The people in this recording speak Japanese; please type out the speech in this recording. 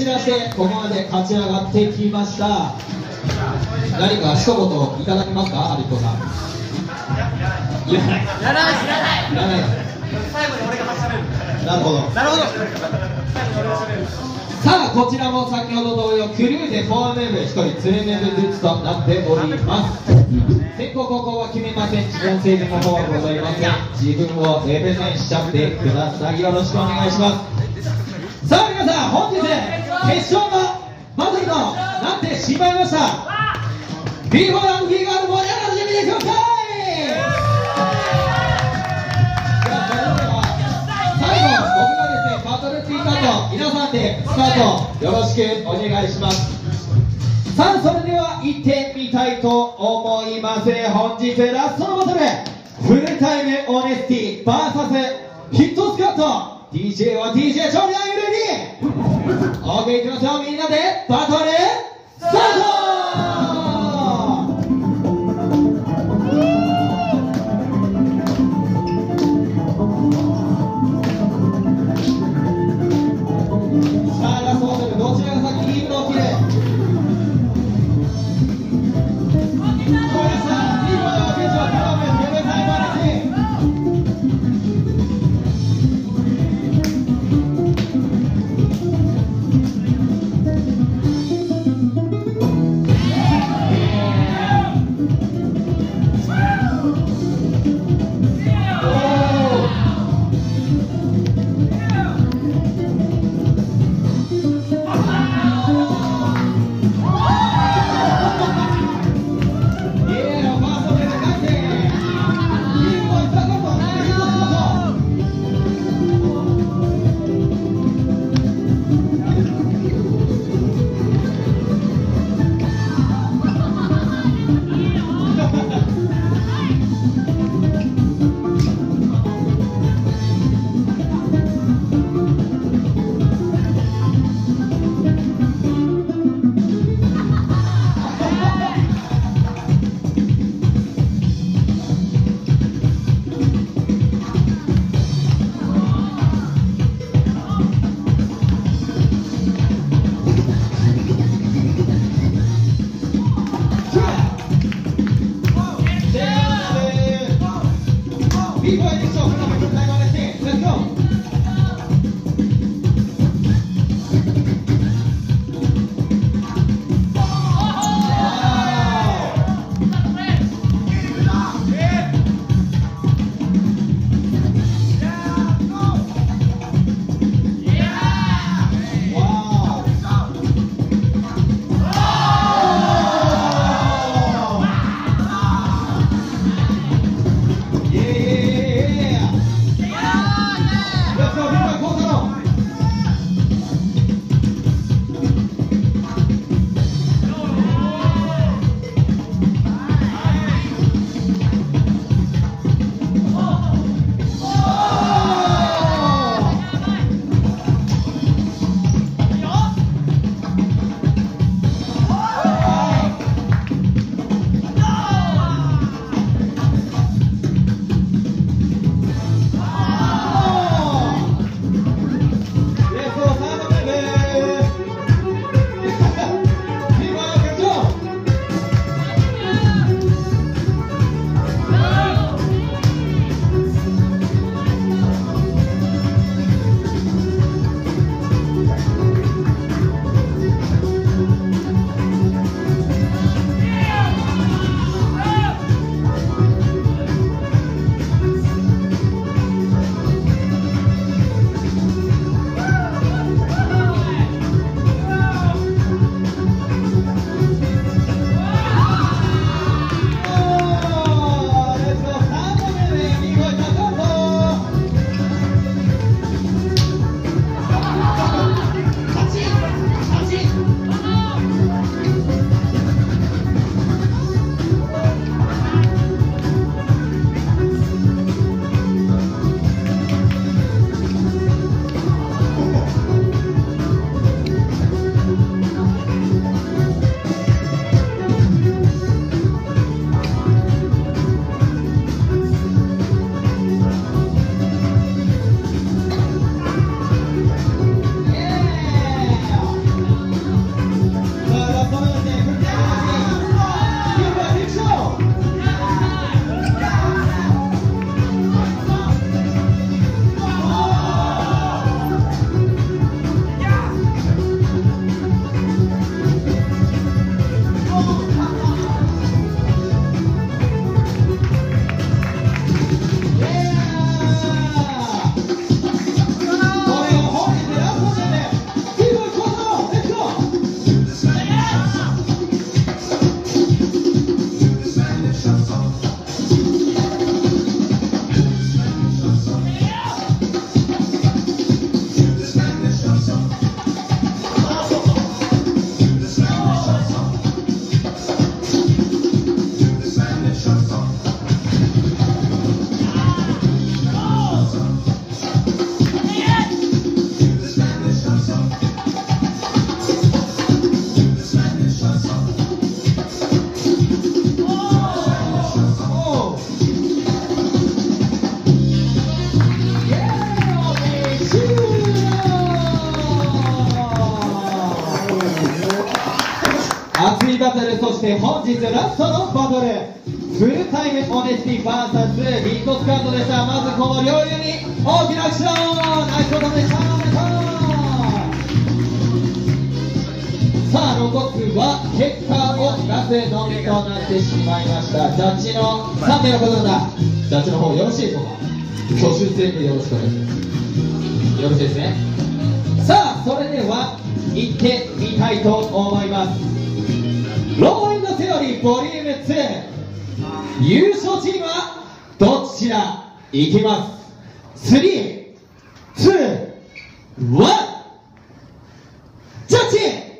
ちらしてここまで勝ち上がってきました。何か一言いただけますか、ハリコさん。いらない。いらない。最後に俺が話しゃべる。なるほど。さあ、こちらも先ほど同様、クルーで4メーブ1人、2メーブずつとなっております。先行後攻は決めません。時間制限の方はございません。自分をレベゼンしちゃってください。よろしくお願いします。さあ皆さん、本日決勝のバトルとなってしまいました。ビーフォーランキーガール盛り上がる準備できました。皆さんでスタートよろしくお願いします。さあ、それでは行ってみたいと思います。本日ラストのバトル、フルタイムオネスティ VS ヒットスカット。 DJ は DJ チョリアンユルに OK いきますよ。みんなでバトルスタート。 飾る。そして本日ラストのバトル、フルタイムオネスティ VS ビッグスカートでした。まずこの両雄に大きな拍手を。ナイスことでした。おめでとう。さあ残すは結果を出すのみとなってしまいました。ジャッジの3名の方々、ジャッジの方よろしいでしょうか。挙手制でよろしくお願いします。よろしいですね。さあそれでは行ってみたいと思います。ローエンドセオリーボリューム2、優勝チームはどちらいきます。3、2、1、ジャッジ。